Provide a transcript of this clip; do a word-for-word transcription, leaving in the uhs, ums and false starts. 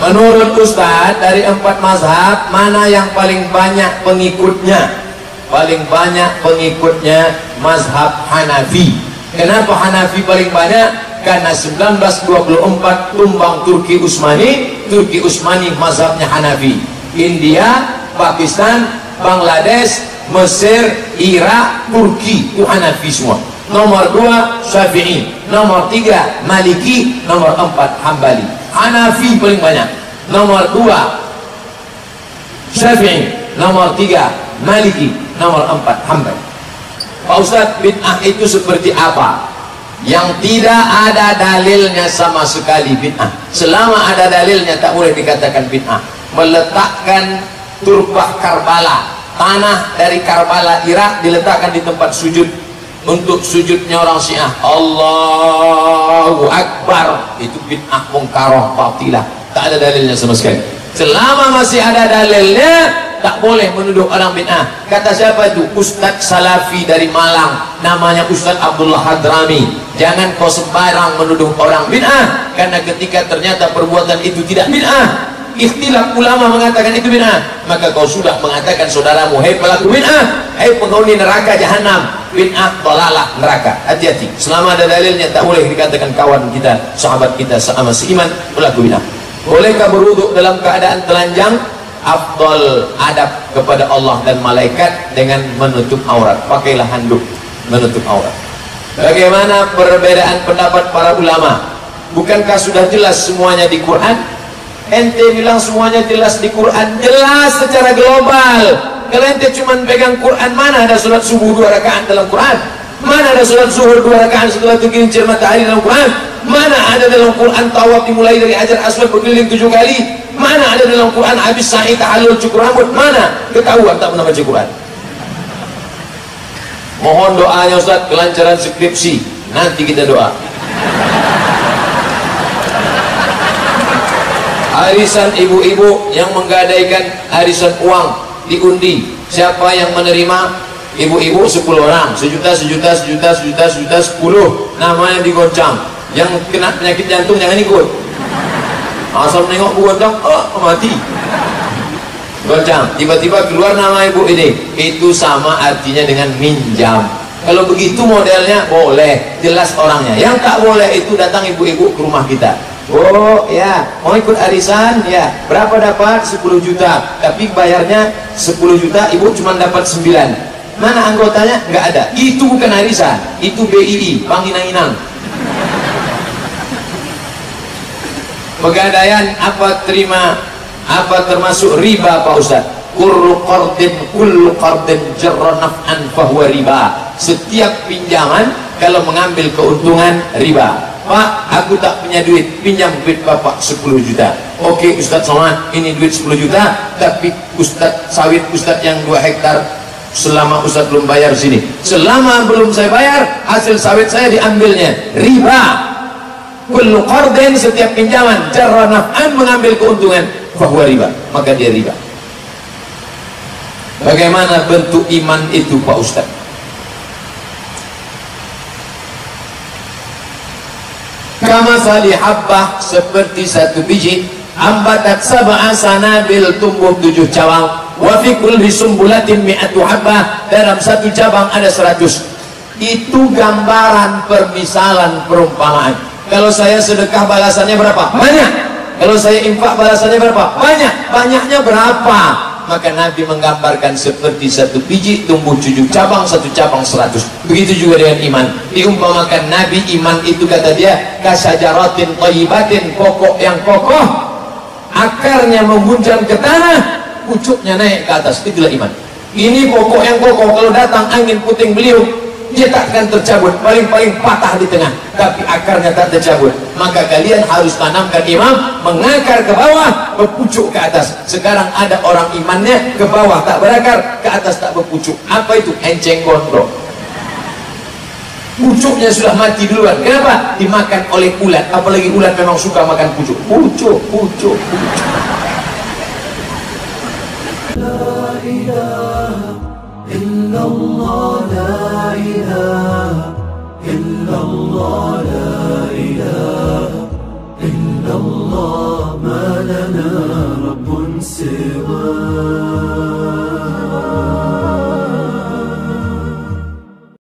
Menurut Ustadz, dari empat mazhab mana yang paling banyak pengikutnya? Paling banyak pengikutnya mazhab Hanafi. Kenapa Hanafi paling banyak? Karena seribu sembilan ratus dua puluh empat tumbang Turki Utsmani. Turki Utsmani mazhabnya Hanafi. India, Pakistan, Bangladesh, Mesir, Irak, Turki itu Hanafi semua. Nomor dua Syafi'i, nomor tiga Maliki, nomor empat Hambali. Hanafi paling banyak. Nomor dua Syafi'i, nomor tiga Maliki, nomor empat Hambali. Pak Ustadz, bid'ah itu seperti apa? Yang tidak ada dalilnya sama sekali bid'ah. Selama ada dalilnya tak boleh dikatakan bid'ah. Meletakkan turbah Karbala, tanah dari Karbala Irak diletakkan di tempat sujud untuk sujudnya orang Syiah, Allahu Akbar, itu bid'ah mungkarah batilah. Tak ada dalilnya sama sekali. Selama masih ada dalilnya tak boleh menuduh orang bid'ah. Kata siapa itu? Ustadz Salafi dari Malang, namanya Ustadz Abdullah Hadrami. Jangan kau sembarang menuduh orang bid'ah, karena ketika ternyata perbuatan itu tidak bid'ah, ikhtilaf ulama mengatakan itu bid'ah, maka kau sudah mengatakan saudaramu, hei pelaku bid'ah, hei penghuni neraka jahanam, bid'ah dalalah neraka. Hati-hati, selama ada dalilnya tak boleh dikatakan kawan kita, sahabat kita, sama seiman pelaku bid'ah. Bolehkah berwuduk dalam keadaan telanjang? Afdal adab kepada Allah dan malaikat dengan menutup aurat. Pakailah handuk menutup aurat. Bagaimana perbedaan pendapat para ulama? Bukankah sudah jelas semuanya di Quran? Ente bilang semuanya jelas di Quran, jelas secara global. Kalau ente cuma pegang Quran, mana ada sholat subuh dua rakaat dalam Quran? Mana ada sholat zuhur dua rakaat setelah tergelincir matahari dalam Quran? Mana ada dalam Quran tawaf dimulai dari Hajar Aswad berkeliling tujuh kali? Mana ada dalam Quran habis sa'i tahallul cukur rambut? Mana? Ketahuan tak pernah baca Quran. Mohon doanya Ustaz, kelancaran skripsi. Nanti kita doa. Arisan ibu-ibu yang menggadaikan arisan uang diundi. Siapa yang menerima? Ibu-ibu sepuluh orang, sejuta, sejuta, sejuta, sejuta, sejuta, sepuluh. Namanya digoncang. Yang kena penyakit jantung jangan ikut. Asal menengok bu goncang, oh mati. Goncang, tiba-tiba keluar nama ibu ini. Itu sama artinya dengan minjam. Kalau begitu modelnya boleh, jelas orangnya. Yang tak boleh itu datang ibu-ibu ke rumah kita. Oh ya, mau ikut arisan ya, berapa dapat? sepuluh juta, tapi bayarnya sepuluh juta, ibu cuma dapat sembilan. Mana anggotanya? Nggak ada. Itu bukan arisan, itu B I I, panginang-inang. Pegadaian apa terima, apa termasuk riba Pak Ustaz? Kullu qardin kullu qardin jarra naf'an fahuwa riba. Setiap pinjaman kalau mengambil keuntungan riba. Pak, aku tak punya duit, pinjam duit Bapak sepuluh juta. Oke Ustaz Somad, ini duit sepuluh juta, tapi Ustaz sawit Ustaz yang dua hektar selama Ustaz belum bayar sini. Selama belum saya bayar, hasil sawit saya diambilnya. Riba. Kullu qardin, setiap pinjaman jarra naf'an, mengambil keuntungan, fahuwa riba, maka dia riba. Bagaimana bentuk iman itu Pak Ustaz? Kama sali habbah, seperti satu biji, ambatat sab'a sanabil, tumbuh tujuh cabang, wa fi kulli sumbulatin mi'atu habbah, dalam satu cabang ada seratus. Itu gambaran, permisalan, perumpamaan. Kalau saya sedekah balasannya berapa? Banyak. Kalau saya infak balasannya berapa? Banyak. Banyaknya berapa? Maka Nabi menggambarkan seperti satu biji tumbuh tujuh cabang, satu cabang seratus. Begitu juga dengan iman. Diumpamakan Nabi, iman itu kata dia kasajaratin thayyibatin, pokok yang kokoh, akarnya menghunjam ke tanah, pucuknya naik ke atas. Itulah iman. Ini pokok yang kokoh, kalau datang angin puting beliung, dia tak akan tercabut, paling-paling patah di tengah, tapi akarnya tak tercabut. Maka kalian harus tanamkan imam, mengakar ke bawah, berpucuk ke atas. Sekarang ada orang imannya ke bawah tak berakar, ke atas tak berpucuk. Apa itu? Enceng gondrong. Pucuknya sudah mati duluan. Kenapa? Dimakan oleh ulat. Apalagi ulat memang suka makan pucuk. Pucuk, pucuk, pucuk. La ilaha illallah, la ilaha illallah, la ilaha illallah, ma lana رب سواه